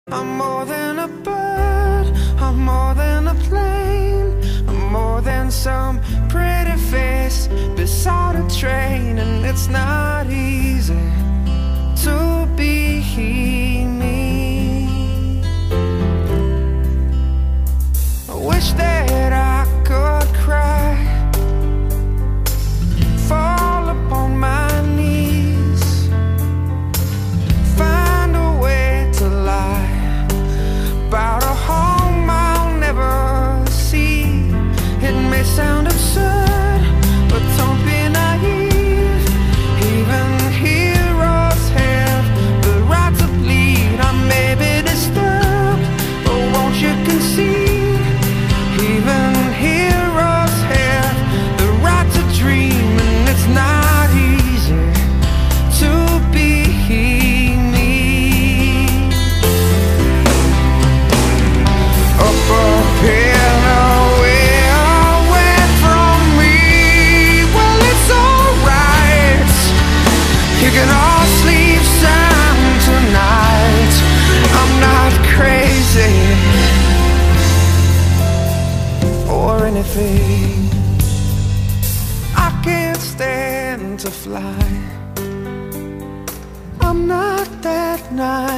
I'm more than a bird, I'm more than a plane, I'm more than some pretty face beside a train. And it's not easy to be me. I wish that I could cry, fall upon my knees, find a way to lie about a home I'll never see. It may sound absurd, but don't be naive. Even heroes have the right to bleed. I may be disturbed, but won't you concede? Even heroes have the right to dream. And it's not easy to be me. Up here, away, away from me. Well, it's alright, you can all sleep sound tonight. I'm not crazy or anything. I can't stand to fly, I'm not that nice.